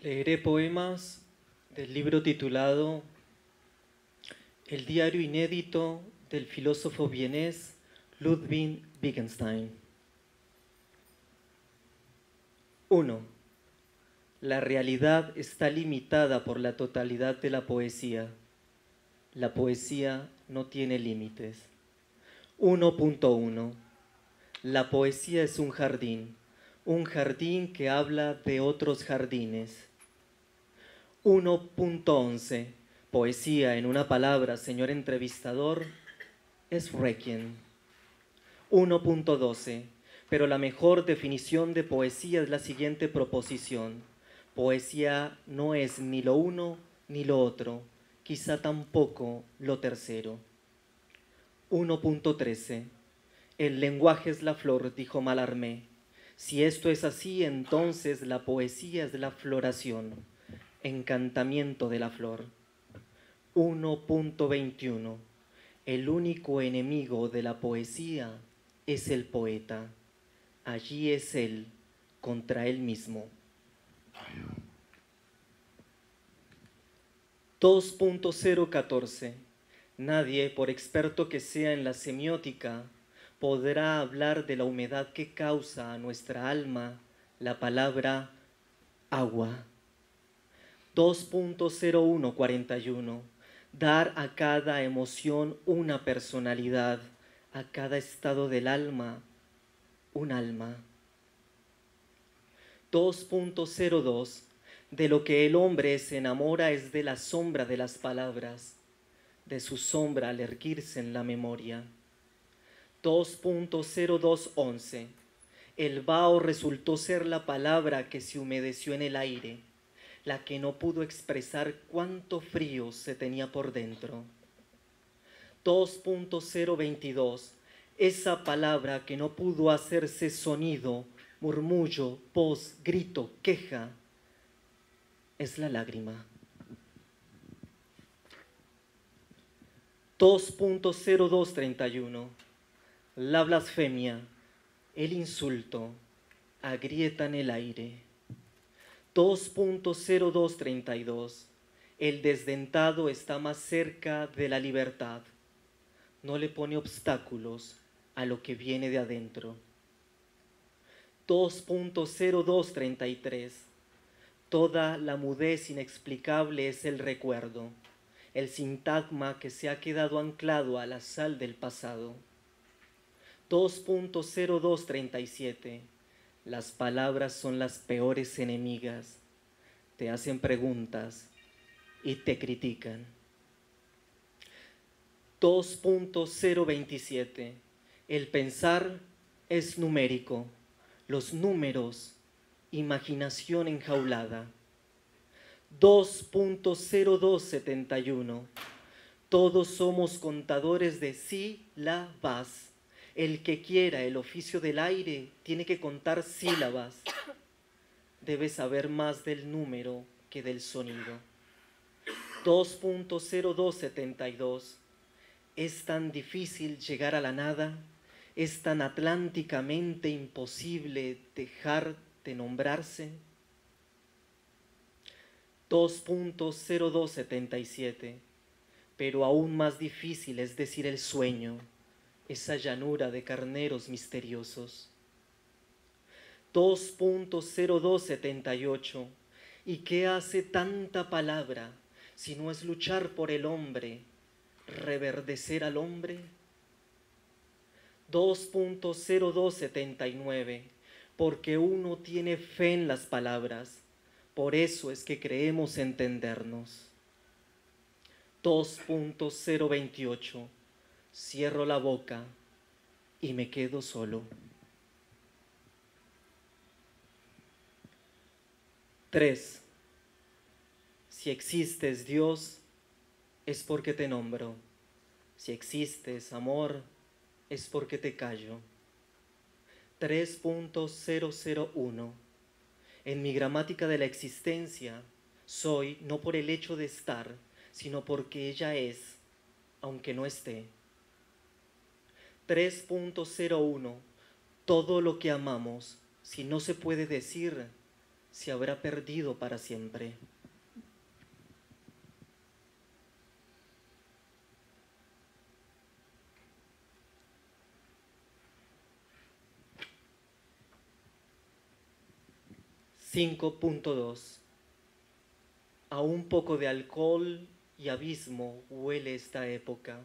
Leeré poemas del libro titulado El diario inédito del filósofo vienés Ludwig Wittgenstein. 1. La realidad está limitada por la totalidad de la poesía. La poesía no tiene límites. 1.1. La poesía es un jardín que habla de otros jardines. 1.11. Poesía, en una palabra, señor entrevistador, es Requiem. 1.12. Pero la mejor definición de poesía es la siguiente proposición. Poesía no es ni lo uno ni lo otro, quizá tampoco lo tercero. 1.13. El lenguaje es la flor, dijo Mallarmé. Si esto es así, entonces la poesía es la floración, encantamiento de la flor. 1.21. El único enemigo de la poesía es el poeta. Allí es él contra él mismo. 2.014. Nadie, por experto que sea en la semiótica, podrá hablar de la humedad que causa a nuestra alma la palabra agua. 2.0141. Dar a cada emoción una personalidad, a cada estado del alma un alma. 2.02. De lo que el hombre se enamora es de la sombra de las palabras, de su sombra al erguirse en la memoria. 2.0211. El vaho resultó ser la palabra que se humedeció en el aire, la que no pudo expresar cuánto frío se tenía por dentro. 2.022. Esa palabra que no pudo hacerse sonido, murmullo, voz, grito, queja, es la lágrima. 2.0231. La blasfemia, el insulto, agrietan el aire. 2.0232. El desdentado está más cerca de la libertad. No le pone obstáculos a lo que viene de adentro. 2.0233. Toda la mudez inexplicable es el recuerdo, el sintagma que se ha quedado anclado a la sal del pasado. 2.0237. Las palabras son las peores enemigas. Te hacen preguntas y te critican. 2.027. El pensar es numérico. Los números, imaginación enjaulada. 2.0271. Todos somos contadores de sílabas. El que quiera el oficio del aire tiene que contar sílabas. Debe saber más del número que del sonido. 2.0272. Es tan difícil llegar a la nada, es tan atlánticamente imposible dejar de nombrarse. 2.0277. Pero aún más difícil es decir el sueño, esa llanura de carneros misteriosos. 2.0278. ¿Y qué hace tanta palabra si no es luchar por el hombre, reverdecer al hombre? 2.0279. Porque uno tiene fe en las palabras, por eso es que creemos entendernos. 2.028. Cierro la boca y me quedo solo. 3. Si existes, Dios, es porque te nombro. Si existes, amor, es porque te callo. 3.001. En mi gramática de la existencia, soy no por el hecho de estar, sino porque ella es, aunque no esté. 3.01. Todo lo que amamos, si no se puede decir, se habrá perdido para siempre. (5.2) A un poco de alcohol y abismo huele esta época.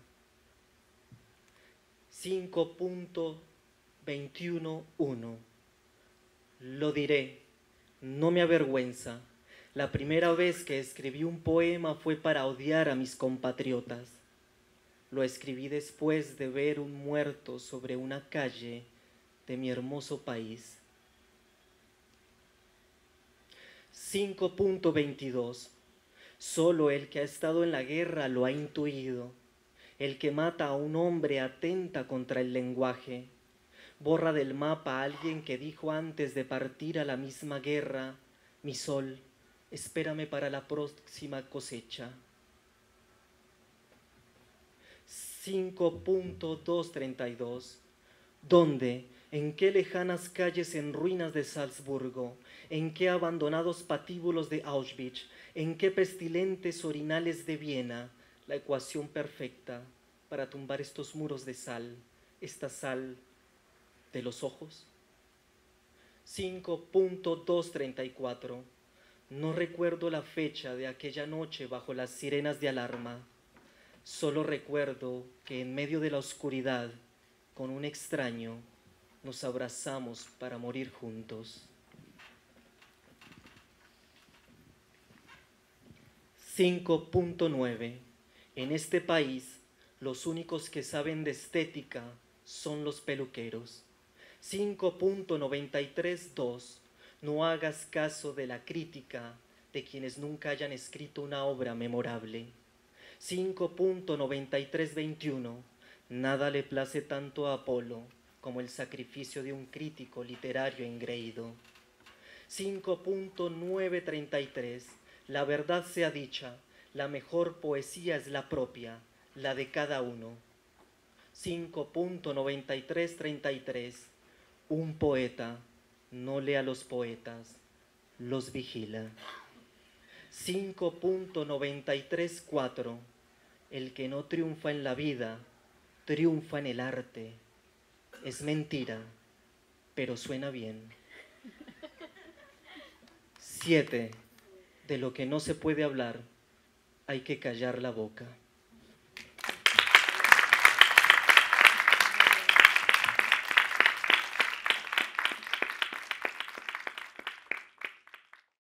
5.21.1 Lo diré, no me avergüenza. La primera vez que escribí un poema fue para odiar a mis compatriotas. Lo escribí después de ver un muerto sobre una calle de mi hermoso país. 5.22 Solo el que ha estado en la guerra lo ha intuido. El que mata a un hombre atenta contra el lenguaje. Borra del mapa a alguien que dijo antes de partir a la misma guerra: mi sol, espérame para la próxima cosecha. 5.232 ¿Dónde? ¿En qué lejanas calles en ruinas de Salzburgo? ¿En qué abandonados patíbulos de Auschwitz? ¿En qué pestilentes orinales de Viena? La ecuación perfecta para tumbar estos muros de sal, esta sal de los ojos. 5.234 No recuerdo la fecha de aquella noche bajo las sirenas de alarma. Solo recuerdo que en medio de la oscuridad, con un extraño, nos abrazamos para morir juntos. 5.9 En este país, los únicos que saben de estética son los peluqueros. 5.93.2 No hagas caso de la crítica de quienes nunca hayan escrito una obra memorable. 5.93.21 Nada le place tanto a Apolo como el sacrificio de un crítico literario engreído. 5.933 La verdad sea dicha, la mejor poesía es la propia, la de cada uno. 5.9333 Un poeta no lee a los poetas, los vigila. 5.934 El que no triunfa en la vida, triunfa en el arte. Es mentira, pero suena bien. 7. De lo que no se puede hablar, hay que callar la boca.